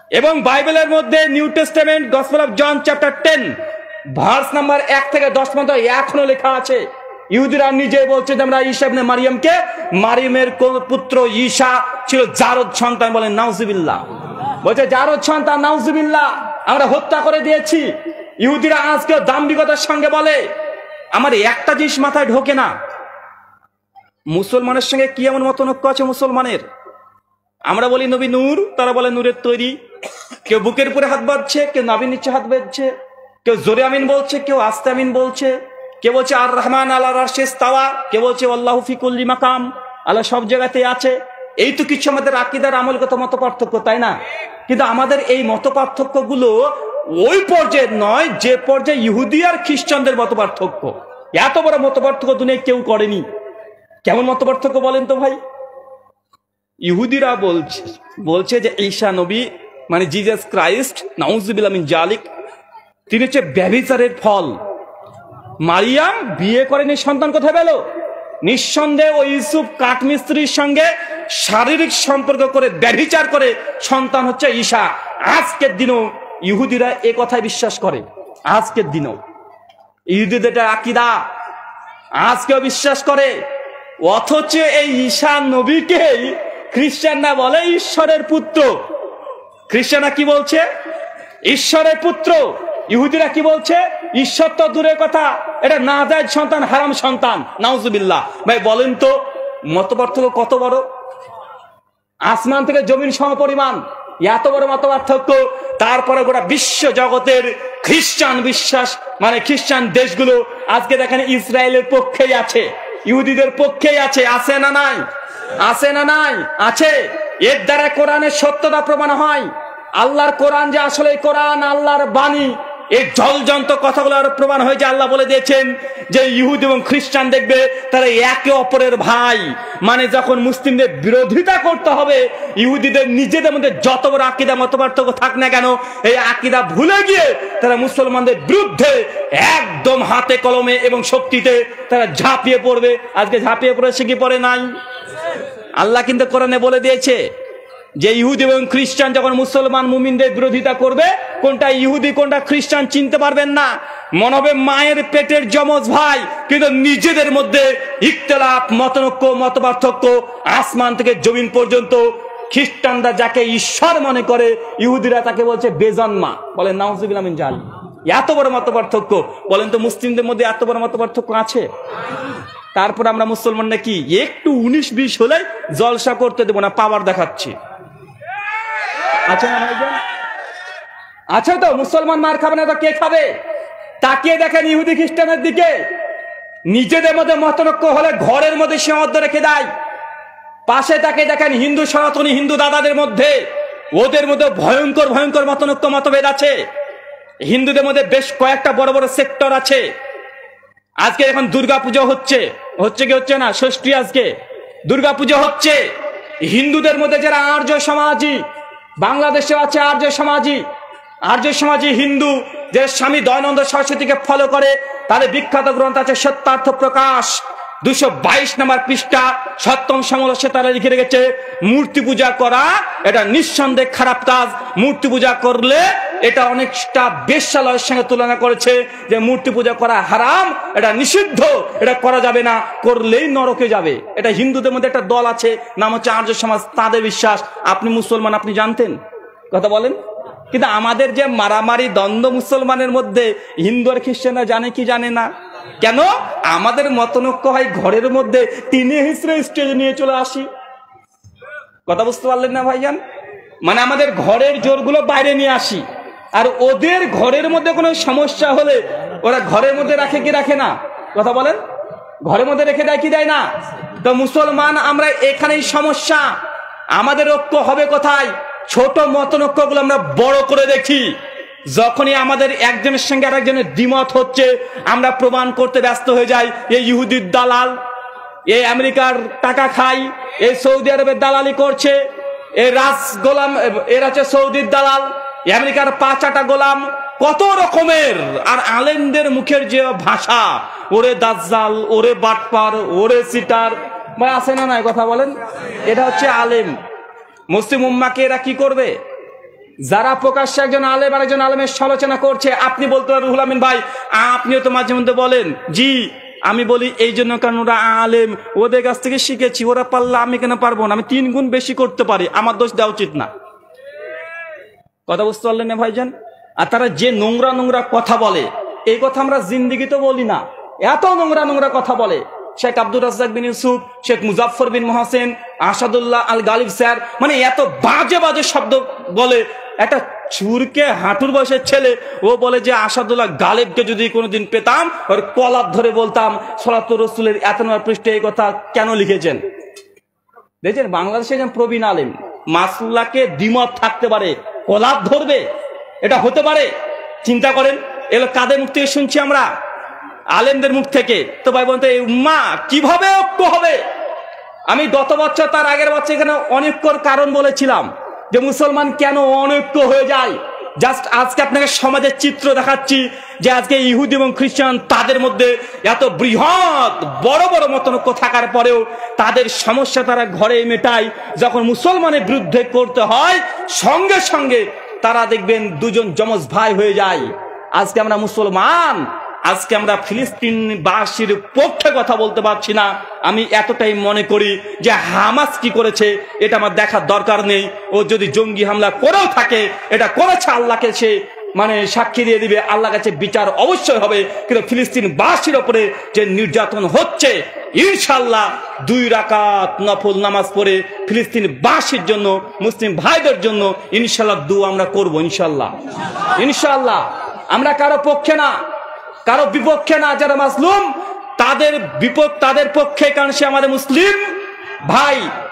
এবং বাইবেলের মধ্যে New Testament gospel of John chapter 10 verse number 1 থেকে 10 পর্যন্ত এখনো লেখা আছে। ইহুদিরা নিজে বলছে যে আমরা ঈসা ইবনে মারিয়ামকে, মারিয়ামের পুত্র ঈসা ছিল জারদ সন্তান, বলেন নাউজুবিল্লাহ। বলছে জারদ সন্তান, নাউজুবিল্লাহ, আমরা হত্যা করে দিয়েছি। ইহুদিরা আজকে দাম্ভিকতার সঙ্গে বলে। আমার একটা জিনিস মাথায় ঢোকে না, মুসলমানের সঙ্গে কি এমন মতনৈক্য আছে মুসলমানের? আমরা বলি নবী নূর, তারা বলে নূরের তৈরি। কেউ বুকের উপরে হাত বাঁধছে, কেউ নাভির নিচে হাত বাঁধছে, কেউ জোরে আমিন বলছে, কেউ আস্তে আমিন বলছে, কেউ বলছে আর রহমান আলা আরশে ইস্তাওয়া, কেউ বলছে আল্লাহু ফি কুল্লি মাকাম, আল্লাহ সব জায়গাতে আছে। এই তো কিছু আমাদের আকীদার আমলগত মত পার্থক্য, তাই না? কিন্তু আমাদের এই মত পার্থক্য গুলো ওই পর্যায়ে নয় যে পর্যায়ে ইহুদি আর খ্রিস্টানদের মত পার্থক্য। এত বড় মত পার্থক্য দুনিয়ায় কেউ করেনি। কেমন মত পার্থক্য বলেন তো ভাই? ইহুদিরা বলছে যে ঈসা নবী মানে জিসাস ক্রাইস্ট, নাউজুবিল্লাহ মিন জালিক, তিনি হচ্ছে ব্যভিচারের ফল। মারিয়াম বিয়ে করেনি, সন্তান কোথায় পেল? নিঃসন্দেহে ওই ইউসুফ কাঠমিস্ত্রির সঙ্গে শারীরিক সম্পর্ক করে ব্যভিচার করে সন্তান হচ্ছে ঈসা। আজকের দিনও ইহুদিরা এ কথায় বিশ্বাস করে। আজকের দিনও ইহুদিদের এটা আকীদা, আজকেও বিশ্বাস করে। অথচ এই ঈসা নবীকেই খ্রিস্টানরা বলে ঈশ্বরের পুত্র। খ্রিস্টানরা কি বলছে? ঈশ্বরের পুত্র। ইহুদিরা কি বলছে? ঈশ্বর তো দূরের কথা, এটা নাজায়েজ সন্তান, হারাম সন্তান, নাউজুবিল্লাহ। ভাই বলেন তো মত পার্থক্য কত বড়? আসমান থেকে জমিন সমপরিমাণ, এত বড় মত পার্থক্য। তারপরে গোটা বিশ্ব জগতের খ্রিস্টান বিশ্বাস মানে খ্রিস্টান দেশগুলো আজকে দেখেন ইসরায়েলের পক্ষেই আছে, ইহুদিদের পক্ষেই আছে। আছে না নাই? আছে না নাই? আছে। এর দ্বারা কোরআনের সত্যতা প্রমাণ হয়। আল্লাহর কোরআন যে আসলে কোরআন আল্লাহর বাণী, এই জলজন্ত কথাগুলো আরো প্রমাণ হয়ে যে আল্লাহ বলে দিয়েছেন যে ইহুদি এবং খ্রিস্টান দেখবে তারা একে অপরের ভাই। মানে যখন মুসলিমদের বিরোধিতা করতে হবে, ইহুদিদের নিজেদের মধ্যে যত বড় আকীদা মত পার্থক্য থাক না কেন, এই আকীদা ভুলে গিয়ে তারা মুসলমানদের বিরুদ্ধে একদম হাতে কলমে এবং শক্তিতে তারা ঝাঁপিয়ে পড়বে। আজকে ঝাঁপিয়ে পড়েছে কি পড়ে নাই? আল্লাহ কিন্তু কোরআনে বলে দিয়েছে যে ইহুদি এবং খ্রিস্টান যখন মুসলমান মুমিনদের বিরোধিতা করবে, কোনটা ইহুদি কোনটা খ্রিস্টান চিনতে পারবেন না। মনে হবে মায়ের পেটের যমজ ভাই, কিন্তু নিজেদের মধ্যে ইখতিলাফ, মতনৈক্য, মত পার্থক্য আসমান থেকে জমিন পর্যন্ত। খ্রিস্টানরা যাকে ঈশ্বর মনে করে, ইহুদিরা তাকে বলছে বেজন্মা, বলেন নাউজুবিল্লাহ মিন জালিক। এত বড় মত পার্থক্য। বলেন তো মুসলিমদের মধ্যে এত বড় মত পার্থক্য আছে? তারপর আমরা মুসলমান নাকি একটু 19-20 হলে জলসা করতে দেবো না, পাওয়ার দেখাচ্ছি। আচ্ছা না ভাইজান? আচ্ছা তো মুসলমান মার খাবে না তো কে খাবে? তাকিয়ে দেখেন ইহুদি খ্রিস্টানের দিকে। নিজেদের মধ্যে মতনৈক্য হলে ঘরের মধ্যে সীমাবদ্ধ রেখে দেয়। পাশে তাকিয়ে দেখেন হিন্দু সনাতনী হিন্দু দাদাদের মধ্যে, ওদের মধ্যে ভয়ঙ্কর ভয়ঙ্কর মতনৈক্য মতভেদ আছে। হিন্দুদের মধ্যে বেশ কয়েকটা বড় বড় সেক্টর আছে। আজকে এখন দুর্গাপূজা হচ্ছে কি হচ্ছে না? ষষ্ঠী, আজকে দুর্গাপূজা হচ্ছে। হিন্দুদের মধ্যে যারা আর্য সমাজী, বাংলাদেশে আছে আর্য সমাজী হিন্দু, যে স্বামী দয়ানন্দ সরস্বতীকে ফলো করে, তাদের বিখ্যাত গ্রন্থ আছে সত্যার্থ প্রকাশ, 222 নম্বর পৃষ্ঠা, সপ্তম সমালোচনা তারা লিখে রেখেছে মূর্তি পূজা করা এটা নিঃসন্দেহে খারাপ কাজ। মূর্তি পূজা করলে এটা অনেকটা বেশ্যালয়ের সঙ্গে তুলনা করেছে যে মূর্তি পূজা করা হারাম, এটা নিষিদ্ধ, এটা করা যাবে না, করলেই নরকে যাবে। এটা হিন্দুদের মধ্যে একটা দল আছে, নাম হচ্ছে আর্য সমাজ, তাদের বিশ্বাস। আপনি মুসলমান, আপনি জানতেন? কথা বলেন। কিন্তু আমাদের যে মারামারি দ্বন্দ্ব মুসলমানের মধ্যে, হিন্দু আর খ্রিস্টানরা জানে কি জানে না? কেন? আমাদের মতনৈক্য হয় ঘরের মধ্যে, টিনে হিসেবে স্টেজে নিয়ে চলে আসি। কথা বুঝতে পারলেন না ভাইজান? মানে আমাদের ঘরের জোরগুলো বাইরে নিয়ে আসি, আর ওদের ঘরের মধ্যে কোনো সমস্যা হলে ওরা ঘরের মধ্যে রাখে কি রাখে না? কথা বলেন। ঘরের মধ্যে রেখে দেয় কি দেয় না? তো মুসলমান আমরা এখানেই সমস্যা। আমাদের ঐক্য হবে কোথায়? ছোট মতনৈক্যগুলো আমরা বড় করে দেখি। যখনই আমাদের একজনের সঙ্গে আরেকজনের দ্বিমত হচ্ছে, আমরা প্রমাণ করতে ব্যস্ত হয়ে যাই এই ইহুদির দালাল, এই আমেরিকার টাকা খাই, এই সৌদি আরবের দালালি করছে, এই রাজ গোলাম, এরা হচ্ছে সৌদির দালাল, আমেরিকার পাঁচাটা গোলাম, কত রকমের। আর আলেমদের মুখের যে ভাষা, ওরে দাজ্জাল, ওরে বাটপার, ওরে সিটার, ভাই আছে না নাই? কথা বলেন। এটা হচ্ছে আলেম। মুসলিম উম্মাকে এরা কি করবে? যারা প্রকাশ্যে একজন আলেম আর একজন আলেমের সমালোচনা করছে, আপনি বলতে পারেন রুহুল আমিন ভাই আপনিও তো মাঝে মধ্যে বলেন, জি আমি বলি এই জন্য কারণ ওরা আলেম, ওদের কাছ থেকে শিখেছি, ওরা পারলে আমি কেন পারবো না, আমি 3 গুণ বেশি করতে পারি, আমার দোষ দেওয়া উচিত না। কথা বুঝতে পারলেন না ভাইজান? আর তারা যে নোংরা নোংরা কথা বলে, এই কথা আমরা জিন্দিগিতে বলি না, এত নোংরা নোংরা কথা বলে। শেখ আব্দুর রাজ্জাক বিন ইউসুফ, শেখ মুজাফফর বিন মোহাসেন, আসাদুল্লাহ আল গালিব স্যার, মানে এত বাজে বাজে শব্দ বলে। একটা চুরকে হাঁটুর বয়সের ছেলে ও বলে যে আসাদুল্লাহ গালিবকে যদি কোনোদিন পেতাম ওর কলার ধরে বলতাম সলাতুর রসুলের 1 নম্বর পৃষ্ঠে এই কথা কেন লিখেছেন। দেখছেন বাংলাদেশে একজন প্রবীণ আলেম, মাসলাকে দ্বিমত থাকতে পারে, কলার ধরবে, এটা হতে পারে? চিন্তা করেন, এগুলো কাদের মুখ থেকে শুনছি আমরা? আলেমদের মুখ থেকে। তো ভাই বলতে এই উম্মাহ কিভাবে ঐক্য হবে? আমি গত বছর তার আগের বছর এখানে অনৈক্যর কারণ বলেছিলাম যে মুসলমান কেন অনৈক্য হয়ে যায়। জাস্ট আজকে আপনাকে সমাজের চিত্র দেখাচ্ছি যে আজকে ইহুদি এবং খ্রিস্টান তাদের মধ্যে এত বৃহৎ বড় বড় মতনৈক্য থাকার পরেও তাদের সমস্যা তারা ঘরে মেটায়, যখন মুসলমানের বিরুদ্ধে করতে হয় সঙ্গে সঙ্গে তারা দেখবেন দুজন যমজ ভাই হয়ে যায়। আজকে আমরা মুসলমান, আজকে আমরা ফিলিস্তিনবাসীর পক্ষে কথা বলতে পারছি না। আমি এতটাই মনে করি যে হামাস কি করেছে এটা আমার দেখার দরকার নেই। ও যদি জঙ্গি হামলা করেও থাকে, এটা করেছে আল্লাহকে সে মানে সাক্ষী দিয়ে দিবে, আল্লাহর কাছে বিচার অবশ্যই হবে। কিন্তু ফিলিস্তিনবাসীর উপরে যে নির্যাতন হচ্ছে, ইনশাআল্লাহ 2 রাকাত নফল নামাজ পড়ে ফিলিস্তিনবাসীর জন্য, মুসলিম ভাইদের জন্য ইনশাআল্লাহ দোয়া আমরা করব। ইনশাআল্লাহ ইনশাআল্লাহ আমরা কারো পক্ষে না, কারো বিপক্ষে না। যারা মাসলুম তাদের পক্ষে, কারণ সে আমাদের মুসলিম ভাই।